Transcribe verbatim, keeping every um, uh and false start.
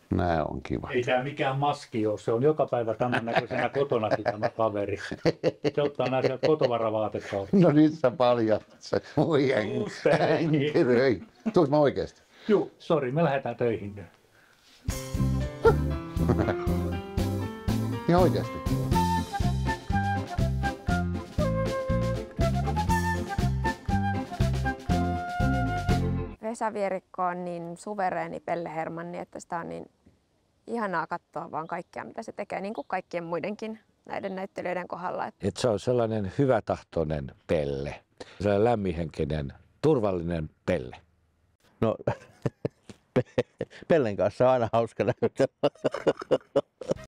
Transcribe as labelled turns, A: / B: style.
A: Nää on kiva.
B: Ei tää mikään maski ole, se on joka päivä tämän näköisenä kotonakin tämä kaveri. Se ottaa nää sieltä kotovaravaatetta.
A: No nyt sä paljastat se. Voi änkyröi. Tuuks mä oikeesti?
B: Juu, sori, me lähdetään töihin nyt.
A: Ihan oikeesti?
C: Vesa Vierikko on niin suvereeni Pelle Hermanni, että sitä on niin ihanaa katsoa vaan kaikkea, mitä se tekee, niin kuin kaikkien muidenkin näiden näyttelijöiden kohdalla.
D: Et se on sellainen hyvätahtoinen Pelle, sellainen lämminhenkinen, turvallinen Pelle.
E: No, Pellen kanssa on aina hauska näytellä.